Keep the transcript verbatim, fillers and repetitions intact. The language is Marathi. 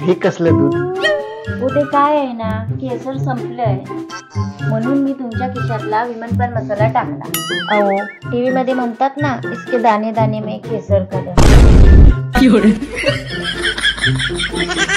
हे कसलं दूध? हो ते काय आहे ना, केसर संपलंय म्हणून मी तुमच्या खिशातला विमानपान मसाला टाकला। अहो टीव्ही मध्ये म्हणतात ना, इसके दाने दाने में केसर कदम।